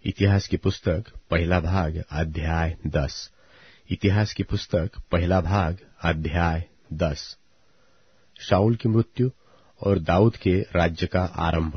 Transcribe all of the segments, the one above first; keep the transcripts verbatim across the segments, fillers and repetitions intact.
इतिहास की पुस्तक पहला भाग अध्याय दस। इतिहास की पुस्तक पहला भाग अध्याय दस। शाऊल की मृत्यु और दाऊद के राज्य का आरंभ।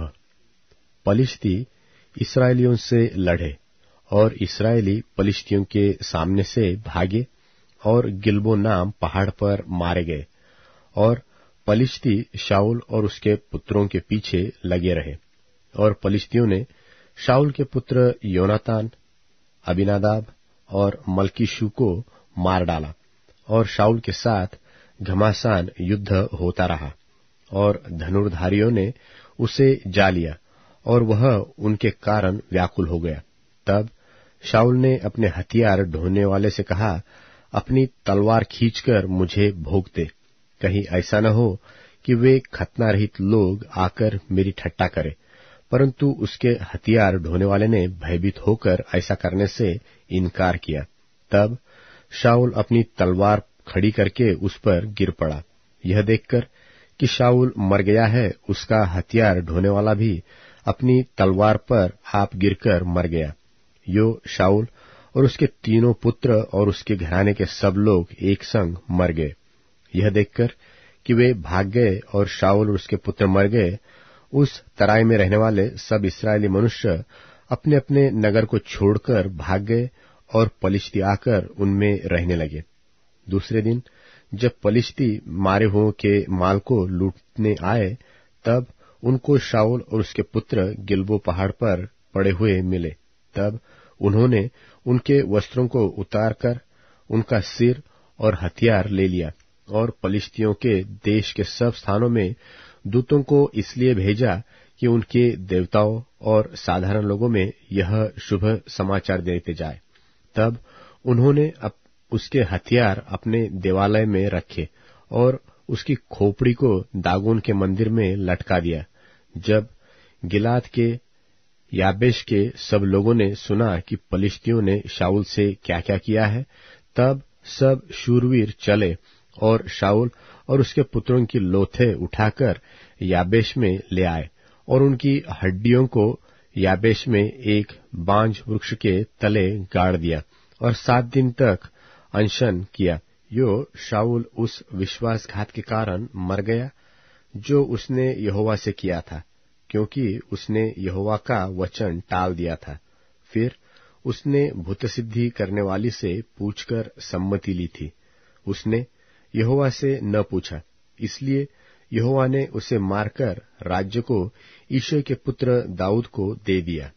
पलिश्ती इस्राएलियों से लड़े और इस्राएली पलिश्तियों के सामने से भागे और गिलबो नाम पहाड़ पर मारे गए। और पलिश्ती शाऊल और उसके पुत्रों के पीछे लगे रहे। और पलिश्तियों ने शाऊल के पुत्र योनातान, अबीनादाब और मल्कीशू को मार डाला। और शाऊल के साथ घमासान युद्ध होता रहा और धनुर्धारियों ने उसे जा लिया और वह उनके कारण व्याकुल हो गया। तब शाऊल ने अपने हथियार ढोने वाले से कहा, अपनी तलवार खींचकर मुझे भोग दे, कहीं ऐसा न हो कि वे खतना रहित लोग आकर मेरी ठट्टा करें। परंतु उसके हथियार ढोने वाले ने भयभीत होकर ऐसा करने से इनकार किया। तब शाऊल अपनी तलवार खड़ी करके उस पर गिर पड़ा। यह देखकर कि शाऊल मर गया है, उसका हथियार ढोने वाला भी अपनी तलवार पर आप गिरकर मर गया। यो शाऊल और उसके तीनों पुत्र और उसके घराने के सब लोग एक संग मर गए। यह देखकर कि वे भाग गए और शाऊल और उसके पुत्र मर गए, उस तराई में रहने वाले सब इस्राएली मनुष्य अपने अपने नगर को छोड़कर भाग गए और पलिश्ती आकर उनमें रहने लगे। दूसरे दिन जब पलिश्ती मारे हुओं के माल को लूटने आए, तब उनको शाऊल और उसके पुत्र गिलबो पहाड़ पर पड़े हुए मिले। तब उन्होंने उनके वस्त्रों को उतारकर उनका सिर और हथियार ले लिया और पलिश्तियों के देश के सब स्थानों में दूतों को इसलिए भेजा कि उनके देवताओं और साधारण लोगों में यह शुभ समाचार देते जाए। तब उन्होंने अप, उसके हथियार अपने देवालय में रखे और उसकी खोपड़ी को दागोन के मंदिर में लटका दिया। जब गिलाद के याबेश के सब लोगों ने सुना कि पलिश्तियों ने शाऊल से क्या क्या किया है, तब सब शूरवीर चले और शाऊल और उसके पुत्रों की लोथें उठाकर याबेश में ले आए और उनकी हड्डियों को याबेश में एक बांज वृक्ष के तले गाड़ दिया और सात दिन तक अनशन किया। यो शाऊल उस विश्वासघात के कारण मर गया जो उसने यहोवा से किया था, क्योंकि उसने यहोवा का वचन टाल दिया था। फिर उसने भूतसिद्धि करने वाली से पूछकर सम्मति ली थी। उसने यहोवा से न पूछा, इसलिए यहोवा ने उसे मारकर राज्य को ईशै के पुत्र दाऊद को दे दिया।